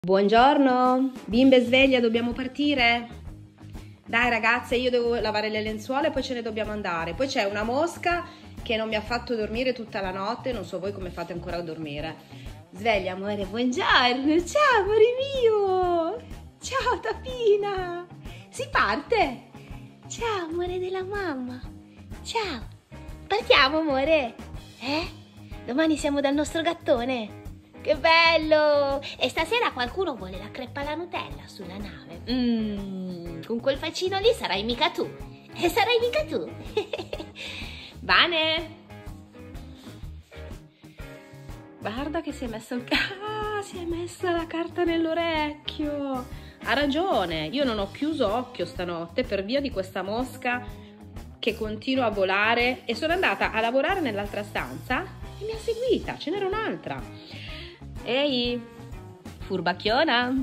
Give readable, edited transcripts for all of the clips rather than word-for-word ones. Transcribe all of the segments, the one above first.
Buongiorno, bimbe sveglia, dobbiamo partire? Dai ragazze, io devo lavare le lenzuola e poi ce ne dobbiamo andare. Poi c'è una mosca che non mi ha fatto dormire tutta la notte, non so voi come fate ancora a dormire. Sveglia amore, buongiorno, ciao amore mio, ciao Tapina, si parte? Ciao amore della mamma, ciao, partiamo amore, Domani siamo dal nostro gattone. Che bello! E stasera qualcuno vuole la creppa alla Nutella sulla nave. Con quel faccino lì sarai mica tu. E sarai mica tu. Vane! Guarda che si è messa si è messa la carta nell'orecchio. Ha ragione, io non ho chiuso occhio stanotte per via di questa mosca che continua a volare e sono andata a lavorare nell'altra stanza e mi ha seguita, ce n'era un'altra. Ehi, furbacchiona,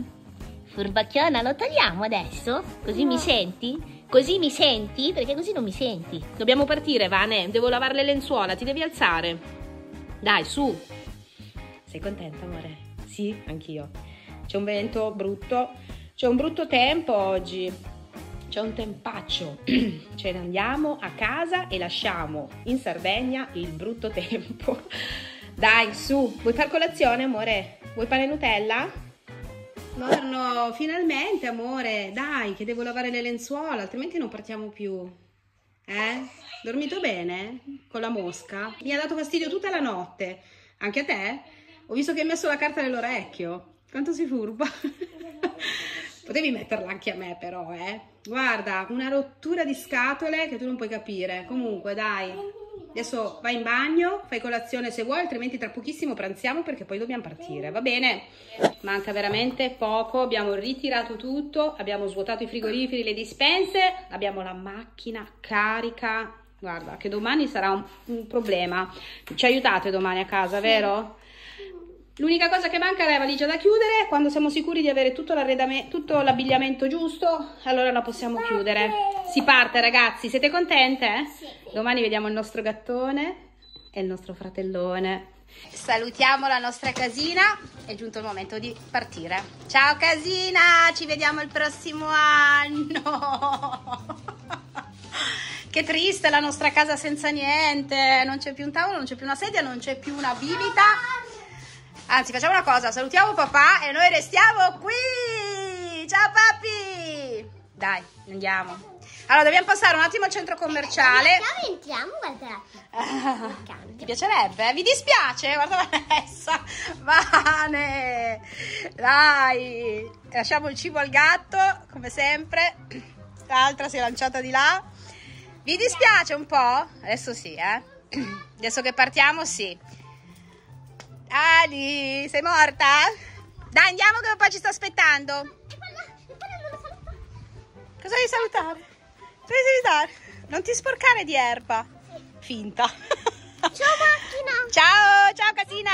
lo tagliamo adesso? Così mi senti? Così mi senti? Perché così non mi senti. Dobbiamo partire, Vane, devo lavare le lenzuola, ti devi alzare. Dai, su. Sei contenta, amore? Sì, anch'io. C'è un vento brutto, c'è un brutto tempo oggi. C'è un tempaccio. Ce ne andiamo a casa e lasciamo in Sardegna il brutto tempo. Dai, su, vuoi far colazione, amore? Vuoi pane e Nutella? No, finalmente, amore, dai, che devo lavare le lenzuola, altrimenti non partiamo più. Dormito bene? Con la mosca? Mi ha dato fastidio tutta la notte. Anche a te? Ho visto che hai messo la carta nell'orecchio. Quanto sei furba. Potevi metterla anche a me, però, Guarda, una rottura di scatole che tu non puoi capire. Comunque, dai. Adesso vai in bagno, fai colazione se vuoi, altrimenti tra pochissimo pranziamo perché poi dobbiamo partire, va bene? Manca veramente poco, abbiamo ritirato tutto, abbiamo svuotato i frigoriferi, le dispense, abbiamo la macchina carica. Guarda che domani sarà un problema. Ci aiutate domani a casa, vero? L'unica cosa che manca è la valigia da chiudere. Quando siamo sicuri di avere tutto l'abbigliamento giusto, allora la possiamo chiudere. Si parte, ragazzi, siete contente? Sì. Domani vediamo il nostro gattone e il nostro fratellone. Salutiamo la nostra casina, è giunto il momento di partire. Ciao casina, ci vediamo il prossimo anno. Che triste la nostra casa senza niente, non c'è più un tavolo, non c'è più una sedia, non c'è più una bibita. Anzi, facciamo una cosa, salutiamo papà e noi restiamo qui! Ciao papi! Dai, andiamo. Allora, dobbiamo passare un attimo al centro commerciale. Entriamo, guarda. Ti piacerebbe? Vi dispiace? Guarda Vanessa. Vane! Dai! Lasciamo il cibo al gatto, come sempre. L'altra si è lanciata di là. Vi dispiace un po'? Adesso sì, Adesso che partiamo, sì. Ali, sei morta? Dai, andiamo che papà ci sta aspettando. Cosa devi salutare? Devi salutare? Non ti sporcare di erba. Finta. Ciao macchina. Ciao casina.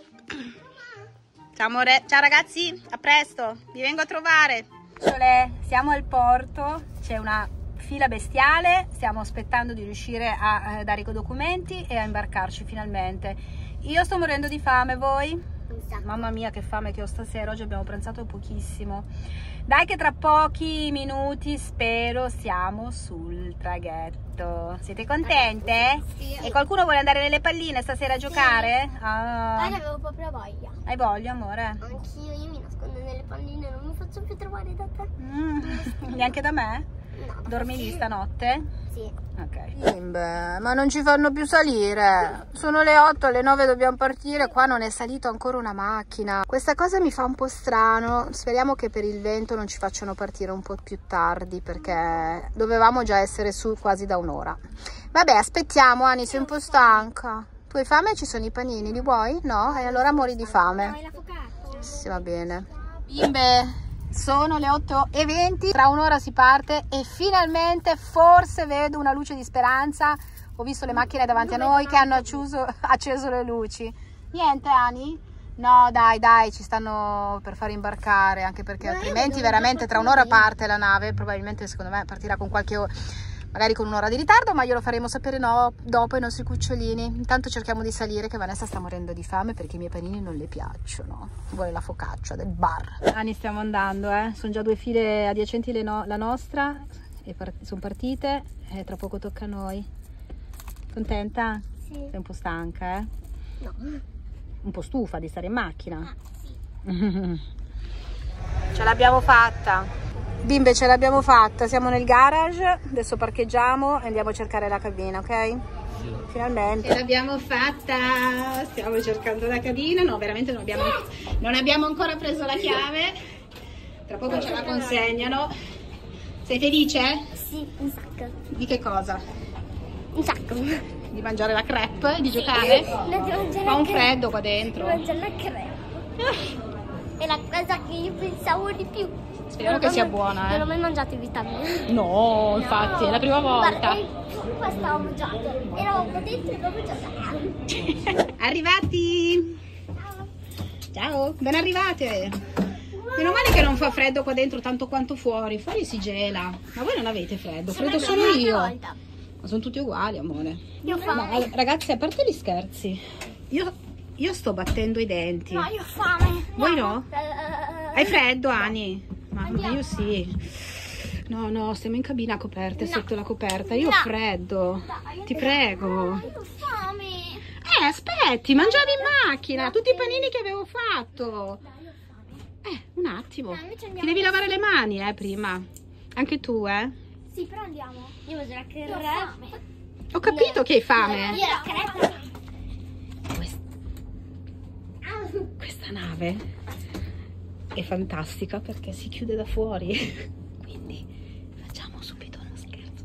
Ciao amore, ciao ragazzi, a presto, vi vengo a trovare. Siamo al porto, c'è una fila bestiale, stiamo aspettando di riuscire a dare i documenti e a imbarcarci finalmente. Io sto morendo di fame, voi? Mamma mia che fame che ho stasera, oggi abbiamo pranzato pochissimo. Dai che tra pochi minuti spero siamo sul traghetto. Siete contente? Sì. E qualcuno vuole andare nelle palline stasera a giocare? Sì. Avevo proprio voglia. Hai voglia amore? Anch'io, io mi nascondo nelle palline, non mi faccio più trovare da te. Neanche da me? No. Dormi lì stanotte? Sì. Ok. Ma non ci fanno più salire. Sono le 8, alle 9 dobbiamo partire. Qua non è salito ancora una macchina. Questa cosa mi fa un po' strano. Speriamo che per il vento non ci facciano partire un po' più tardi, perché dovevamo già essere su quasi da un'ora. Vabbè, aspettiamo. Ani, sei un po' stanca. Tu hai fame? Ci sono i panini, li vuoi? No? E allora muori di fame. Vuoi la focaccia? Sì, va bene. Bimbe, sono le 8:20, tra un'ora si parte e finalmente forse vedo una luce di speranza. Ho visto le macchine davanti a noi che hanno acceso le luci. Niente, Ani? No, dai, ci stanno per far imbarcare, anche perché altrimenti veramente tra un'ora parte la nave. Probabilmente secondo me partirà con qualche magari con un'ora di ritardo, ma glielo faremo sapere dopo ai nostri cucciolini. Intanto cerchiamo di salire, che Vanessa sta morendo di fame perché i miei panini non le piacciono, vuole la focaccia del bar. Ani, stiamo andando, sono già 2 file adiacenti la nostra e sono partite e tra poco tocca a noi. Contenta? Sì. Sei un po' stanca, No. Un po' stufa di stare in macchina? Ah, sì. Ce l'abbiamo fatta. Bimbe, ce l'abbiamo fatta, siamo nel garage, adesso parcheggiamo e andiamo a cercare la cabina, ok? Finalmente. Ce l'abbiamo fatta, stiamo cercando la cabina, no, veramente non abbiamo ancora preso la chiave, tra poco ce la consegnano. Sei felice? Sì, un sacco. Di che cosa? Un sacco. Di mangiare la crepe? Di giocare? Fa un freddo qua dentro. Di mangiare la crepe. È la cosa che io pensavo di più. Speriamo che sia buona, Non ho mai mangiato i vitamine. No, infatti, è la prima volta. Qua stavo mangiando. Eravamo qua dentro e l'ho mangiata. Arrivati! Ciao, ben arrivate! Meno male che non fa freddo qua dentro tanto quanto fuori. Fuori si gela. Ma voi non avete freddo? Freddo solo io. Ma sono tutti uguali, amore. Io ho fame. No, ragazzi, a parte gli scherzi, io sto battendo i denti. No, io ho fame. Voi no? Hai freddo, Ani? Ma io sì. No, stiamo in cabina coperte, sotto la coperta. Io ho freddo. Ti prego. Io ho fame. Aspetti, mangiavi in macchina tutti i panini che avevo fatto. Un attimo. Ti devi lavare le mani, prima. Anche tu, Sì, però andiamo. Io mangio la crepe. Ho capito che hai fame. Io la crepe. Questa nave è fantastica perché si chiude da fuori. Quindi facciamo subito uno scherzo.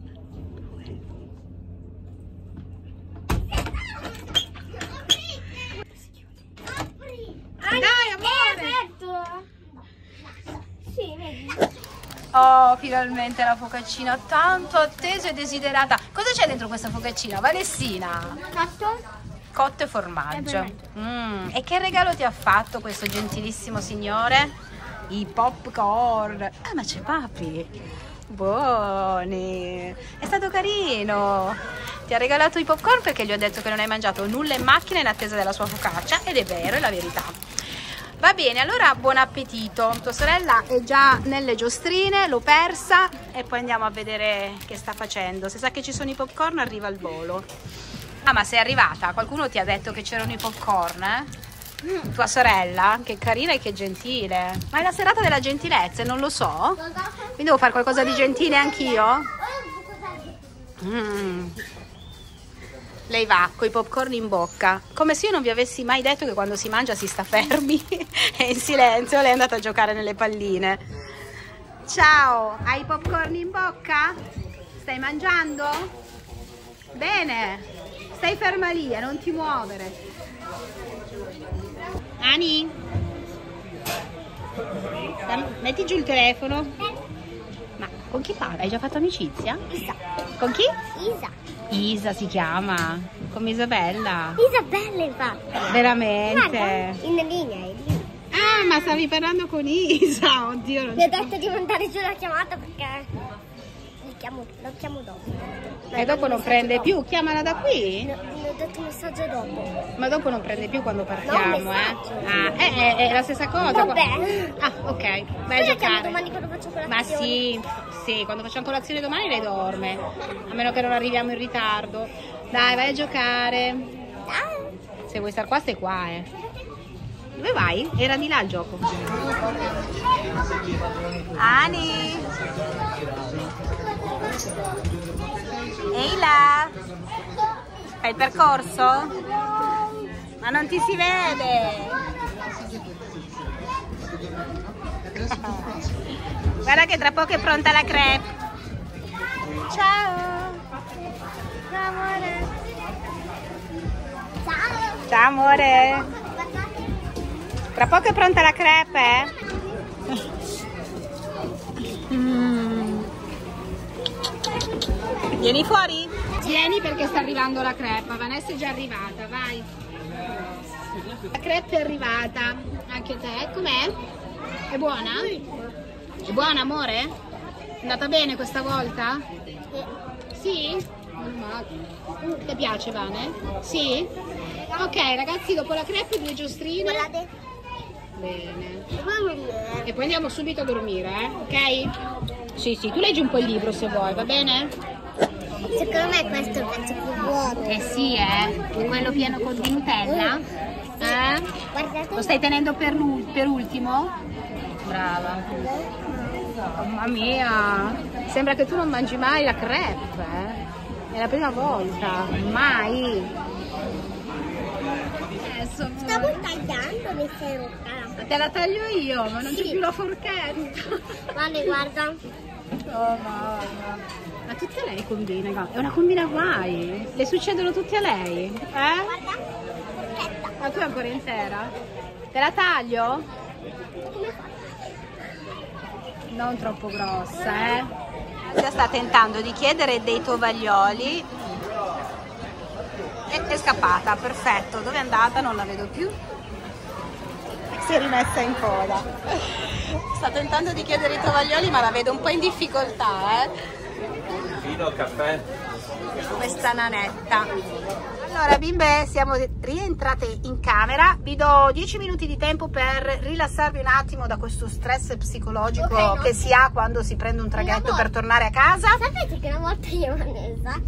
Dai, amore! Sì, vedi. Oh, finalmente la focaccina tanto attesa e desiderata. Cosa c'è dentro questa focaccina, Valessina? Cotto e formaggio. E che regalo ti ha fatto questo gentilissimo signore? I popcorn. Ma c'è papi. Buoni. È stato carino. Ti ha regalato i popcorn perché gli ho detto che non hai mangiato nulla in macchina in attesa della sua focaccia. Ed è vero, è la verità. Va bene, allora buon appetito. Tua sorella è già nelle giostrine, l'ho persa e poi andiamo a vedere che sta facendo. Se sa che ci sono i popcorn arriva al volo. Ah, ma sei arrivata? Qualcuno ti ha detto che c'erano i popcorn, Tua sorella? Che carina e che gentile. Ma è la serata della gentilezza, non lo so. Quindi devo fare qualcosa di gentile anch'io? Lei va con i popcorn in bocca, come se io non vi avessi mai detto che quando si mangia si sta fermi e in silenzio. Lei è andata a giocare nelle palline. Ciao, hai i popcorn in bocca? Stai mangiando? Bene, stai ferma lì e non ti muovere. Ani, metti giù il telefono. Ma con chi parla? Hai già fatto amicizia? Isa. Con chi? Isa. Isa si chiama, come Isabella. Isabella, infatti. Veramente? Guarda, in linea, è lì. Ah, ma stavi parlando con Isa? Oddio, non Mi ha detto di mandare giù la chiamata perché lo chiamo dopo. E dopo non prende più, chiamala da qui? Mi ha detto un messaggio dopo. Ma dopo non prende più quando partiamo, No, messaggio. Ah, è la stessa cosa. Vabbè. Ah, ok, vai a Io la chiamo giocare. domani quando faccio colazione. Ma sì, quando facciamo colazione domani lei dorme. A meno che non arriviamo in ritardo. Dai, vai a giocare. Se vuoi star qua, stai qua, Dove vai? Era di là il gioco. Ani! Ehi là! Fai il percorso? Ma non ti si vede! Guarda che tra poco è pronta la crepe. Ciao! Ciao, amore. Ciao. Ciao amore! Tra poco è pronta la crepe, Vieni fuori? Vieni perché sta arrivando la crepe. Vanessa è già arrivata, vai. La crepe è arrivata. Anche te, com'è? È buona? È buona, amore? È andata bene questa volta? Sì? Ti piace, Vane? Sì? Ok, ragazzi, dopo la crepe 2 giostrine. Guardate. Bene. E poi andiamo subito a dormire, ok? Sì, tu leggi un po' il libro se vuoi, va bene? Secondo me questo è il pezzo più buono. Sì, quello pieno di Nutella. Guardate. Lo stai tenendo per ultimo? Brava. Mamma mia, sembra che tu non mangi mai la crepe, È la prima volta, mai. Stavo tagliando le serate. Te la taglio io, ma non c'è più la forchetta. Vale, guarda. Oh mamma. Ma tutte lei combina, è una combina guai. Le succedono tutte a lei, Guarda, forchetta. Ma tu è ancora intera? Te la taglio? Non troppo grossa, Asia sta tentando di chiedere dei tovaglioli. È scappata, perfetto. Dove è andata? Non la vedo più. Si è rimessa in coda. Sta tentando di chiedere i tovaglioli, ma la vedo un po' in difficoltà, Fino caffè. Questa nanetta. Allora bimbe, siamo rientrate in camera. Vi do 10 minuti di tempo per rilassarvi un attimo da questo stress psicologico che si ha quando si prende un traghetto per tornare a casa. Sapete che una volta io e Vanessa,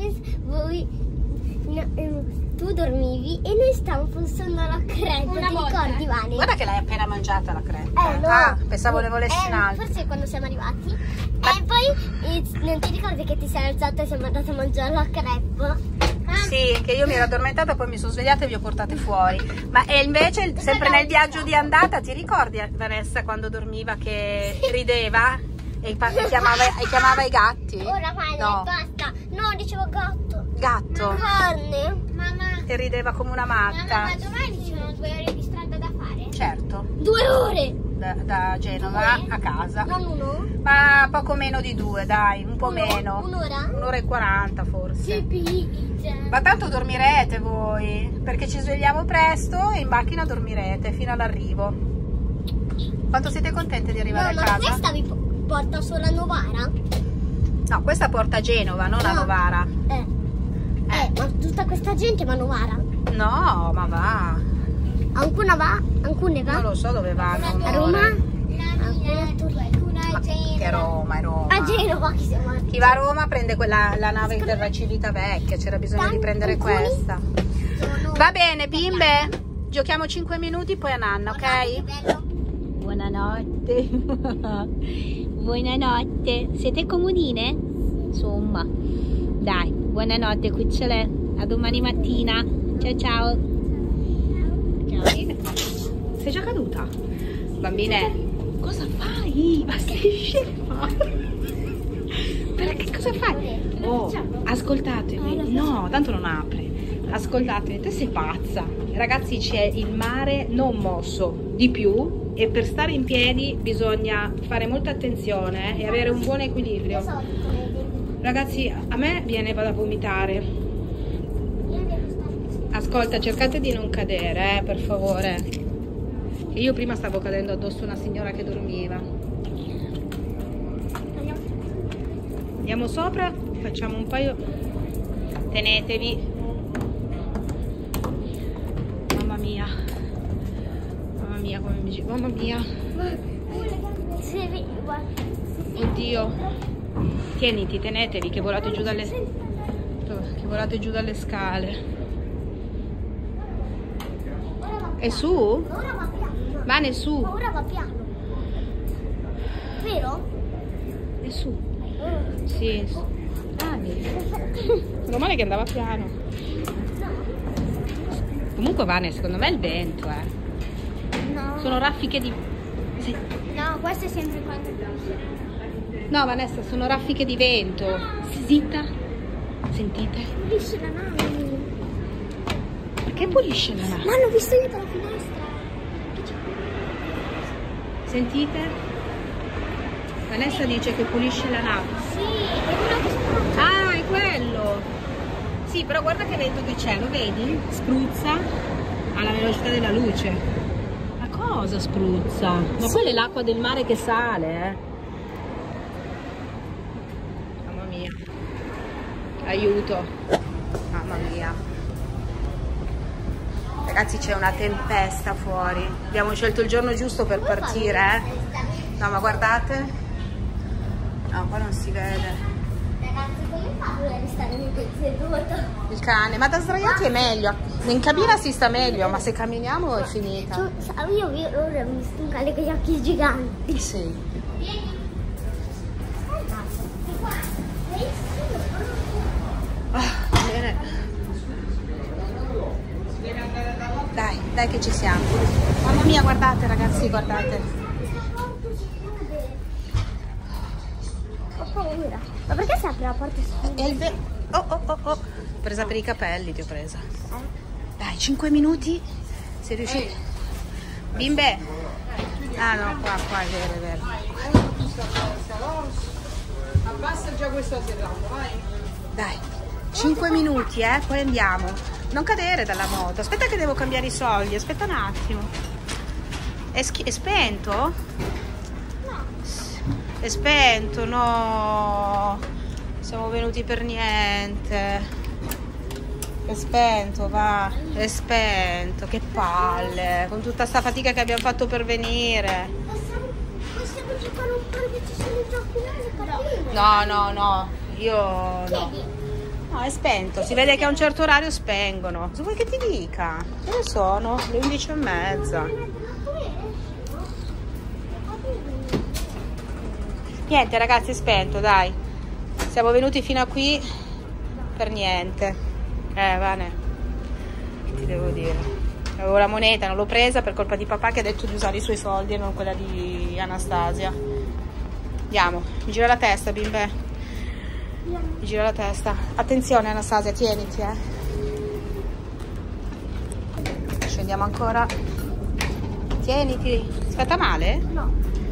tu dormivi e noi stavamo fossando la crepe, ti ricordi, Vane? Guarda che l'hai appena mangiata la crepe. No. Pensavo ne volessi un'altra. Forse quando siamo arrivati. E poi non ti ricordi che ti sei alzata e siamo andati a mangiare la crepe? Sì, che io mi ero addormentata, poi mi sono svegliata e vi ho portate fuori. Ma e invece, sempre nel viaggio di andata, ti ricordi Vanessa quando dormiva che rideva e chiamava i gatti? Ora Vane, No. basta. No, dicevo gatto. Gatto. Carne. Mamma. E rideva come una matta. Ma domani ci sono 2 ore di strada da fare? Certo, 2 ore? da Genova 2? a casa. Non 1? Ma poco meno di 2, dai, un po' meno. Un'ora? 1 ora e 40 forse. pizza. Ma tanto dormirete voi, perché ci svegliamo presto e in macchina dormirete fino all'arrivo. Quanto siete contente di arrivare No, a ma casa? questa vi porta solo a Novara? No, questa porta a Genova, non a No. Novara. Ma tutta questa gente va a Novara? No, ma va. Alcune va? Non lo so dove vanno. A Roma? Alcune a Torino. Ma che Roma, è Roma. A Genova chi siamo? Chi va a Roma prende la nave della Civitavecchia, c'era bisogno di prendere questa. Va bene bimbe, giochiamo 5 minuti poi a nanna, ok? Buonanotte. Buonanotte. Siete comodine? Insomma. Dai, buonanotte cucciole. A domani mattina. Ciao ciao. Sei già caduta? Bambine, cosa fai? Ma sei scema? Perché cosa fai? Oh, ascoltatemi. No, tanto non apre. Ascoltatemi, te sei pazza. Ragazzi, c'è il mare non mosso di più e per stare in piedi bisogna fare molta attenzione e avere un buon equilibrio. Ragazzi, a me viene da vomitare. Ascolta, cercate di non cadere, per favore. Io prima stavo cadendo addosso a una signora che dormiva. Andiamo sopra, facciamo un paio. Tenetevi. Mamma mia. Mamma mia, come mi gira. Mamma mia. Oddio. Tieniti, tenetevi che volate giù dalle scale. È su? Ora va piano. Vane su. Ora va piano. Vero? È su. Sì. Meno male che andava piano. Comunque Vane, secondo me è il vento, No. Sono raffiche di... Sì. No, questo è sempre quando... No Vanessa, sono raffiche di vento. Zitta. Sentite? Pulisce la nave. Perché pulisce la nave? Ma l'ho visto io dalla finestra. Sentite? Vanessa dice che pulisce la nave. Sì, è quello che sta. Ah, è quello! Sì, però guarda che vento che c'è, lo vedi? Spruzza alla velocità della luce. Ma cosa spruzza? Ma quella è l'acqua del mare che sale, Mamma mia. Aiuto. Mamma mia. Ragazzi, c'è una tempesta fuori. Abbiamo scelto il giorno giusto per partire, No, ma guardate. No, qua non si vede. Ragazzi, come fa a restare nel seduto? Il cane, ma da sdraiati è meglio. In cabina si sta meglio, ma se camminiamo è finita. Io ora ho visto un cane con gli occhi giganti. Sì. Bene. Dai che ci siamo. Mamma mia, guardate ragazzi, guardate. Ho paura. Ma perché si apre la porta su? Oh. Presa per i capelli, ti ho presa. Dai, 5 minuti. Sei riuscito? Bimbe. Ah no, qua è vero. Abbassa già questo serrato, vai. Dai, 5 minuti, poi andiamo. Non cadere dalla moto. Aspetta che devo cambiare i soldi, aspetta un attimo. È spento? No. È spento, no. Siamo venuti per niente. È spento, va. È spento, che palle. Con tutta sta fatica che abbiamo fatto per venire. Possiamo giocare un po' che ci sono i giochi nelle cabine? No. Io no. No, è spento. Si vede che a un certo orario spengono. Se vuoi che ti dica? Ce ne sono? Le 11:30. Niente ragazzi, è spento, dai. Siamo venuti fino a qui per niente. Vane, che ti devo dire? Avevo la moneta, non l'ho presa per colpa di papà che ha detto di usare i suoi soldi e non quella di Anastasia. Andiamo, mi gira la testa, bimbe. Mi gira la testa. Attenzione Anastasia, tieniti, Scendiamo ancora. Tieniti. Si fatta male? No.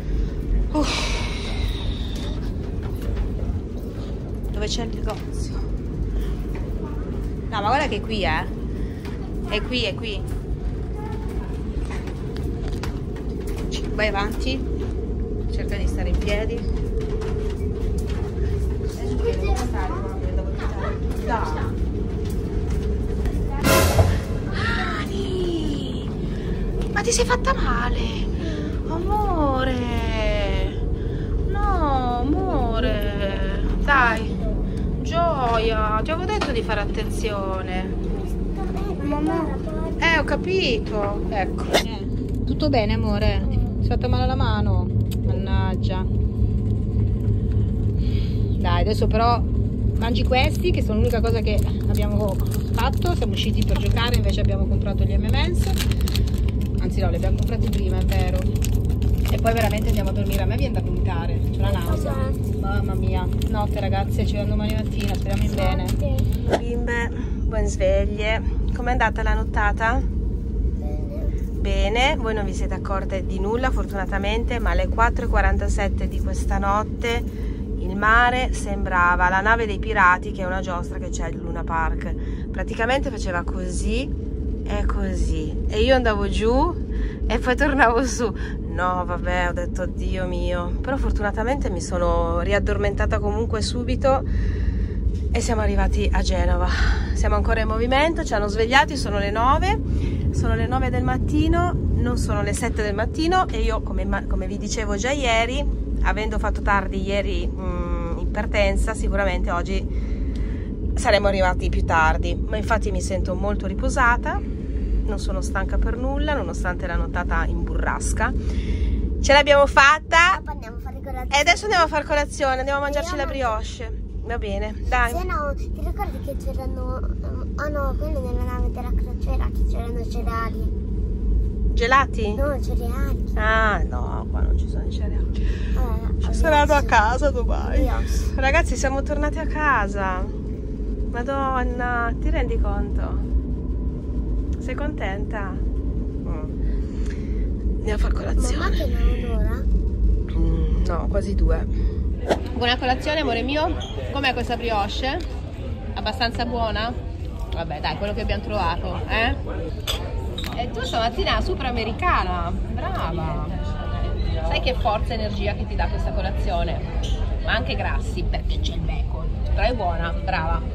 Dove c'è il negozio? No, ma guarda che è qui, È qui. Vai avanti. Cerca di stare in piedi. Ani, ma ti sei fatta male? Amore. No, amore. Dai. Gioia, ti avevo detto di fare attenzione. Mamma. Ho capito. Ecco. Tutto bene, amore? Ti sei fatta male alla mano? Mannaggia. Dai, adesso però mangi questi, che sono l'unica cosa che abbiamo fatto. Siamo usciti per giocare, invece abbiamo comprato gli M&M's. Anzi no, li abbiamo comprati prima, è vero. E poi veramente andiamo a dormire. A me viene da vomitare, c'è la nausea. Mamma mia. Notte ragazze, ci vediamo domani mattina, speriamo in bene. Bimbe, buon sveglie. Com'è andata la nottata? Bene, voi non vi siete accorte di nulla fortunatamente, ma alle 4:47 di questa notte il mare sembrava la nave dei pirati, che è una giostra che c'è al Luna Park. Praticamente faceva così e così, e io andavo giù e poi tornavo su. No vabbè, ho detto Dio mio, però fortunatamente mi sono riaddormentata comunque subito e siamo arrivati a Genova. Siamo ancora in movimento, ci hanno svegliati, sono le 9 del mattino, non sono le 7 del mattino, e io come vi dicevo già ieri, avendo fatto tardi ieri in partenza, sicuramente oggi saremmo arrivati più tardi, ma infatti mi sento molto riposata, non sono stanca per nulla, nonostante la nottata in burrasca. Ce l'abbiamo fatta. Andiamo a fare colazione. E adesso andiamo a fare colazione, andiamo a mangiarci la brioche. Va bene, dai. Se no, ti ricordi che c'erano... Ah no, quello nella nave della crociera, che c'erano cereali. Gelati? No, cereali. Ah no, qua non ci sono i cereali. Ci saranno a casa domani. Ragazzi, siamo tornati a casa. Madonna, ti rendi conto? Sei contenta? Andiamo a fare colazione. Mamma che non un'ora? No, quasi 2. Buona colazione, amore mio. Com'è questa brioche? Abbastanza buona? Vabbè, dai, quello che abbiamo trovato, E tu stamattina super americana, brava. Sai che forza e energia che ti dà questa colazione? Ma anche grassi, perché c'è il bacon. Però è buona, brava.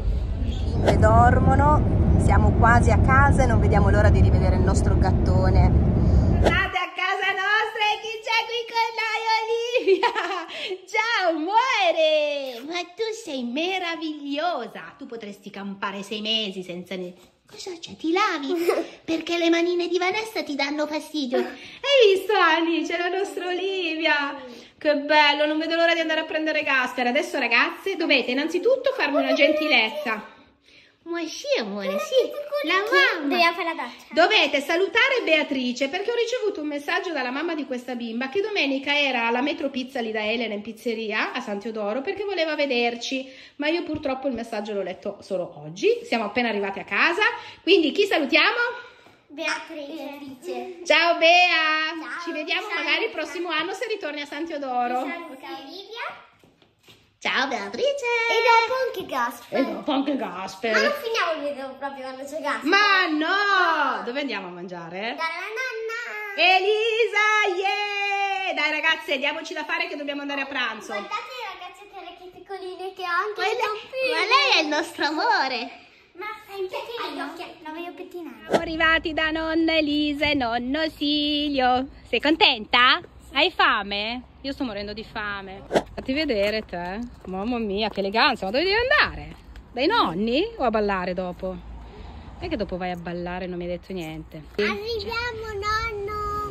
bimbe dormono, siamo quasi a casa e non vediamo l'ora di rivedere il nostro gattone. Andate a casa nostra e chi c'è qui con noi, Olivia? Ciao amore, ma tu sei meravigliosa, tu potresti campare 6 mesi senza niente. Cosa c'è? Ti lavi? Perché le manine di Vanessa ti danno fastidio. Hai visto, Ani? C'è la nostra Olivia. Che bello, non vedo l'ora di andare a prendere Gasper. Adesso, ragazze, dovete innanzitutto farmi una gentilezza. Ma sì, amore, sì. La mamma. Dobbiamo fare la doccia. Dovete salutare Beatrice, perché ho ricevuto un messaggio dalla mamma di questa bimba che domenica era alla Metro Pizza lì da Elena in pizzeria a San Teodoro perché voleva vederci, ma io purtroppo il messaggio l'ho letto solo oggi. Siamo appena arrivati a casa, quindi chi salutiamo? Beatrice. Ciao Bea! Ciao. Ci vediamo Ciao. magari il prossimo anno se ritorni a San Teodoro. Ciao Olivia. Ciao Beatrice! E dopo anche Gasper. E dopo anche Gasper. Ma non finiamo il video proprio quando c'è Gasper. Ma no! Dove andiamo a mangiare? Dalla nonna. Elisa, yeah! Dai ragazze, diamoci da fare che dobbiamo andare a pranzo. Guardate le ragazze che orecchie piccoline che ho anche. Ma lei è il nostro amore. Ma sei un pettinino? La voglio pettinare. Siamo arrivati da nonna Elisa e nonno Silvio. Sei contenta? Hai fame? Io sto morendo di fame. Fatti vedere te. Mamma mia, che eleganza. Ma dove devi andare? Dai nonni o a ballare dopo? Non è che dopo vai a ballare e non mi hai detto niente. Arriviamo nonno.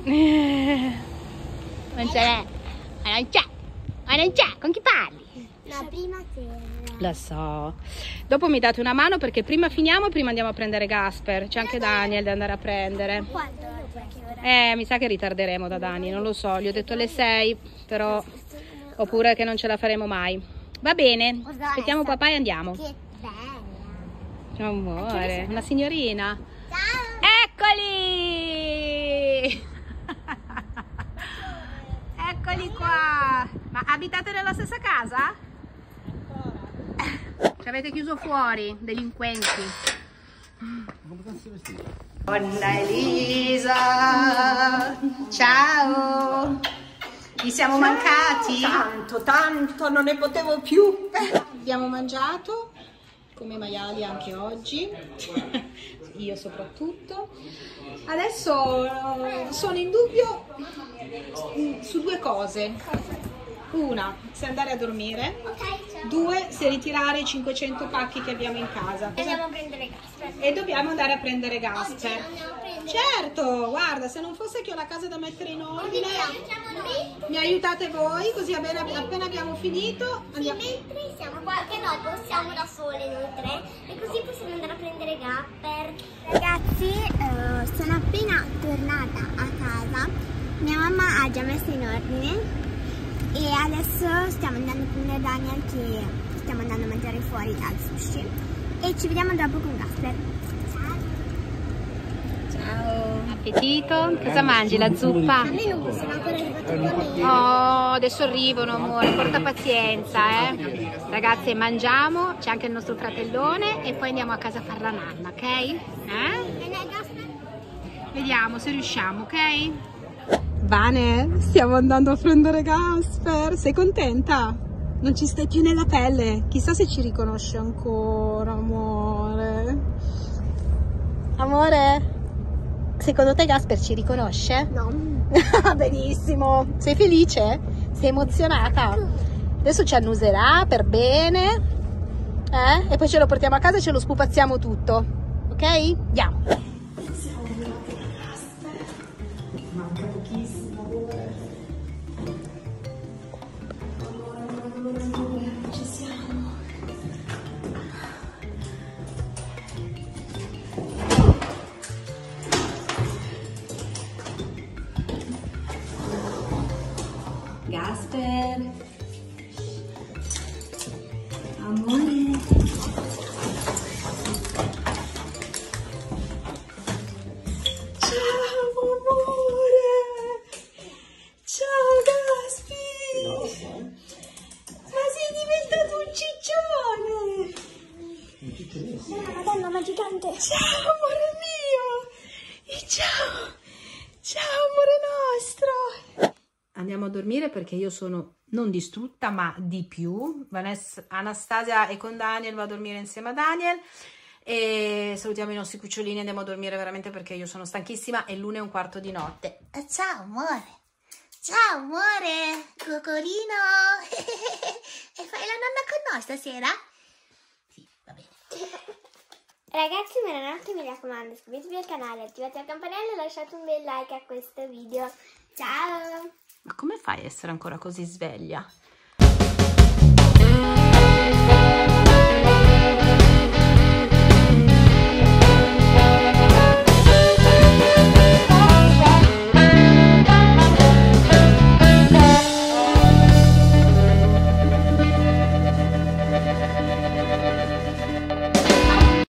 Non c'è. Non c'è. Non c'è. Con chi parli? La prima sera. Lo so. Dopo mi date una mano perché prima finiamo e prima andiamo a prendere Gasper. C'è anche Daniel da andare a prendere. Quando? Mi sa che ritarderemo da Dani, non lo so. Gli ho detto alle 6, però oppure che non ce la faremo mai. Va bene, aspettiamo papà e andiamo. Che bella. Amore, una signorina. Ciao. Eccoli! Eccoli qua. Ma abitate nella stessa casa? Ci avete chiuso fuori, delinquenti. Donna Elisa, ciao, vi siamo mancati? Tanto, non ne potevo più. Abbiamo mangiato come i maiali anche oggi, io soprattutto. Adesso sono in dubbio su 2 cose. Una, se andare a dormire. Ok, ciao. 2, se ritirare i 500 pacchi che abbiamo in casa. Andiamo a prendere Gasper. E dobbiamo andare a prendere Gasper. Andiamo a prendere. Certo, guarda, se non fosse che ho la casa da mettere in ordine, Aiutiamo noi. mi aiutate voi, così appena abbiamo finito andiamo. Mentre siamo qua, che dopo siamo da sole noi 3 e così possiamo andare a prendere Gasper. Ragazzi, sono appena tornata a casa. Mia mamma ha già messo in ordine e adesso stiamo andando a prendere Daniel, che stiamo andando a mangiare fuori al sushi, e ci vediamo dopo con Gasper. Ciao. Appetito? Cosa mangi? La zuppa? A me non sono ancora arrivati quelli. Oh, adesso arrivano, amore, porta pazienza, Ragazzi, mangiamo, c'è anche il nostro fratellone e poi andiamo a casa a fare la nanna, ok? Vediamo se riusciamo, ok? Vane, stiamo andando a prendere Gasper, sei contenta? Non ci stai più nella pelle, chissà se ci riconosce ancora, amore. Amore, secondo te Gasper ci riconosce? No. Benissimo, sei felice? Sei emozionata? Adesso ci annuserà per bene, e poi ce lo portiamo a casa e ce lo spupazziamo tutto, ok? Andiamo. Manca pochissimo, amore. Ci siamo. Gasper, amore. Ciao amore. Ciao Gaspi. Ma sei diventato un ciccione. Madonna, ma gigante. Ciao amore mio. E ciao. Ciao amore nostro. Andiamo a dormire perché io sono non distrutta ma di più. Anastasia è con Daniel, va a dormire insieme a Daniel e salutiamo i nostri cucciolini, andiamo a dormire veramente perché io sono stanchissima, è l'1:15 di notte. Ciao amore, ciao amore, cocorino. E fai la nonna con noi stasera? Sì, va bene. Ragazzi, buonanotte, mi raccomando, iscrivetevi al canale, attivate la campanella e lasciate un bel like a questo video. Ciao! Ma come fai a essere ancora così sveglia?